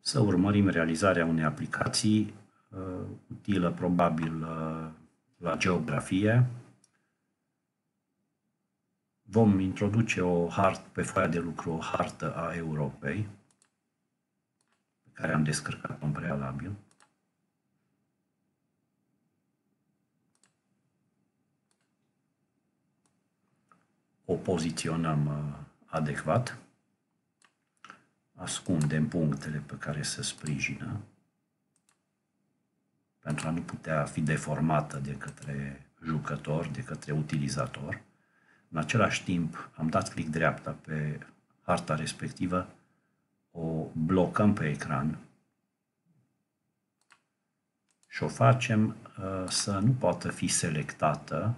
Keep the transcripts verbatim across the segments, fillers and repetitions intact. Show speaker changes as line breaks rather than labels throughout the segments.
să urmărim realizarea unei aplicații uh, utilă probabil uh, la geografie. Vom introduce o hartă, pe foaia de lucru o hartă a Europei, pe care am descărcat-o în prealabil. O poziționăm uh, adecvat. Ascundem punctele pe care se sprijină pentru a nu putea fi deformată de către jucător, de către utilizator. În același timp am dat click dreapta pe harta respectivă, o blocăm pe ecran și o facem uh, să nu poată fi selectată.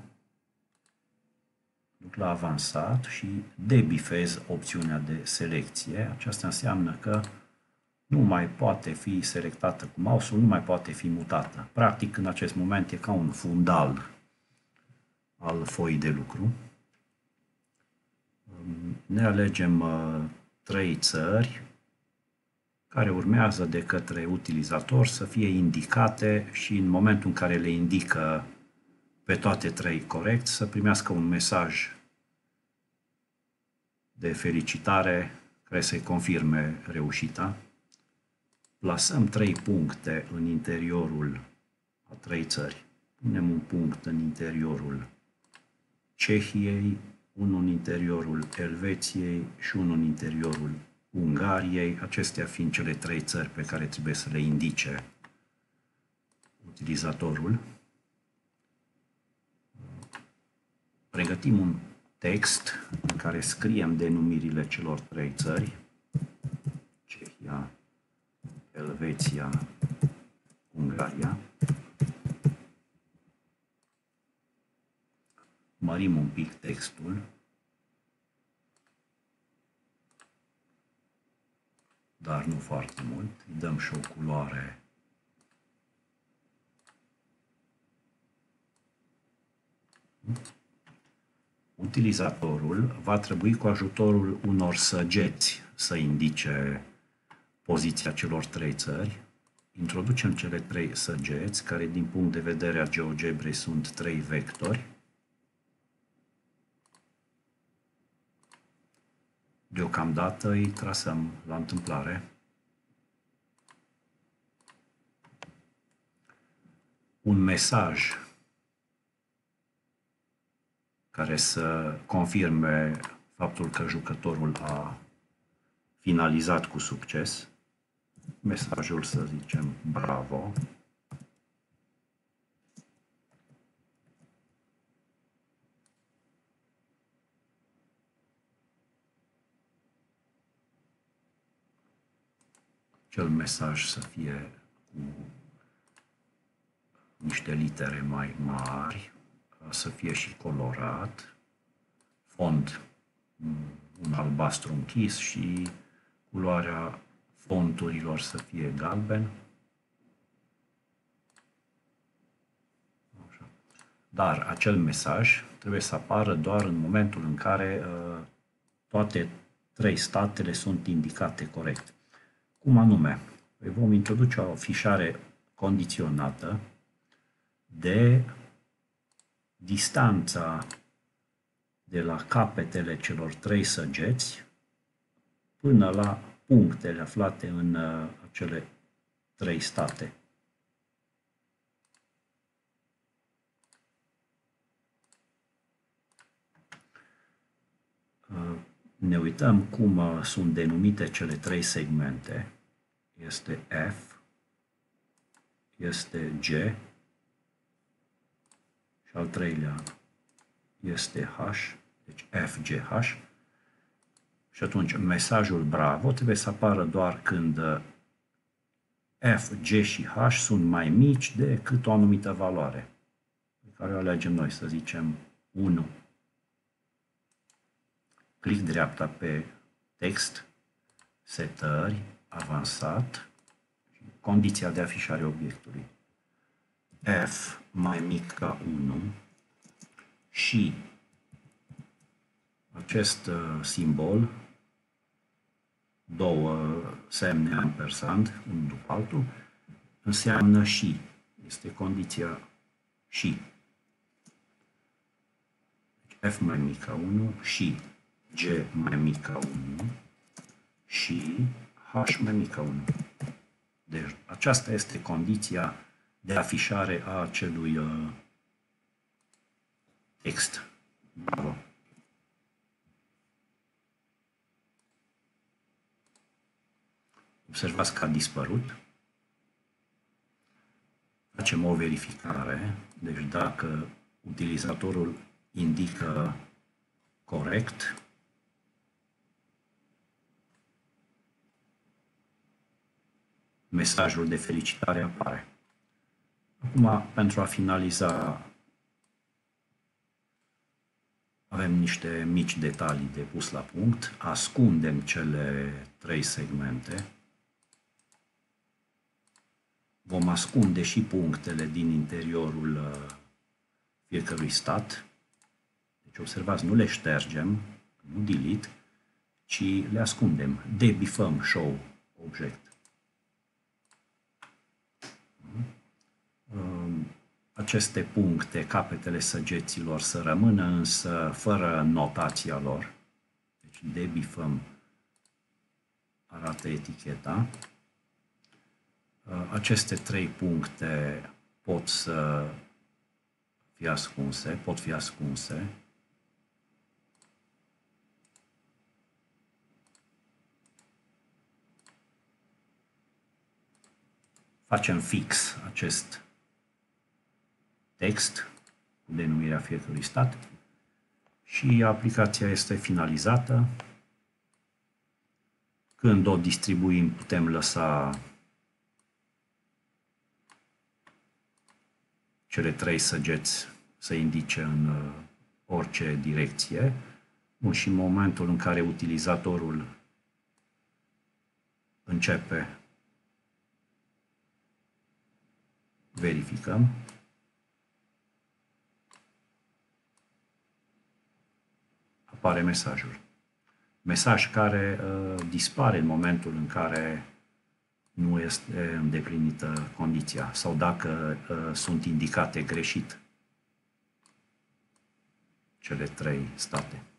Duc la avansat și debifez opțiunea de selecție. Aceasta înseamnă că nu mai poate fi selectată cu mouse-ul, nu mai poate fi mutată. Practic, în acest moment e ca un fundal al foii de lucru. Ne alegem uh, trei țări care urmează de către utilizator să fie indicate și în momentul în care le indică pe toate trei corect, să primească un mesaj de felicitare care să-i confirme reușita. Plasăm trei puncte în interiorul a trei țări. Punem un punct în interiorul Cehiei, unul în interiorul Elveției și unul în interiorul Ungariei, acestea fiind cele trei țări pe care trebuie să le indice utilizatorul. Pregătim un text în care scriem denumirile celor trei țări, Cehia, Elveția, Ungaria. Mărim un pic textul, dar nu foarte mult. Îi dăm și o culoare Utilizatorul va trebui cu ajutorul unor săgeți să indice poziția celor trei țări. Introducem cele trei săgeți, care din punct de vedere a GeoGebrei sunt trei vectori. Deocamdată îi trasăm la întâmplare. Un mesaj care să confirme faptul că jucătorul a finalizat cu succes. Mesajul, să zicem, bravo. Acel mesaj să fie cu niște litere mai mari, să fie și colorat, fond un albastru închis și culoarea fonturilor să fie galben. Așa. Dar acel mesaj trebuie să apară doar în momentul în care uh, toate trei statele sunt indicate corect. Cum anume? Păi vom introduce o fișare condiționată de distanța de la capetele celor trei săgeți până la punctele aflate în uh, acele trei state. Uh, ne uităm cum uh, sunt denumite cele trei segmente. Este F, este G și al treilea este H, deci F G H. Și atunci mesajul bravo trebuie să apară doar când F, G și H sunt mai mici decât o anumită valoare, pe care o alegem noi, să zicem unu. Click dreapta pe text, setări, avansat, condiția de afișare obiectului. F mai mic ca unu și acest uh, simbol, două semne ampersand, unul după altul, înseamnă și. Este condiția și. F mai mic ca unu și G mai mic ca unu și H mai mic ca unu. Deci aceasta este condiția de afișare a acelui uh, text. Bravo. Observați că a dispărut. Facem o verificare. Deci dacă utilizatorul indică corect, mesajul de felicitare apare. Acum, pentru a finaliza, avem niște mici detalii de pus la punct. Ascundem cele trei segmente. Vom ascunde și punctele din interiorul fiecărui stat. Deci observați, nu le ștergem, nu delete, ci le ascundem. Debifăm show object. Aceste puncte, capetele săgeților, să rămână însă fără notația lor. Deci debifăm arată eticheta. Aceste trei puncte pot să fie ascunse, pot fi ascunse. Facem fix acest text cu denumirea fiecărui stat și aplicația este finalizată. Când o distribuim, putem lăsa cele trei săgeți să indice în orice direcție. Bun, și în momentul în care utilizatorul începe, verificăm. Apare mesajul. Mesaj care uh, dispare în momentul în care nu este îndeplinită condiția sau dacă uh, sunt indicate greșit cele trei state.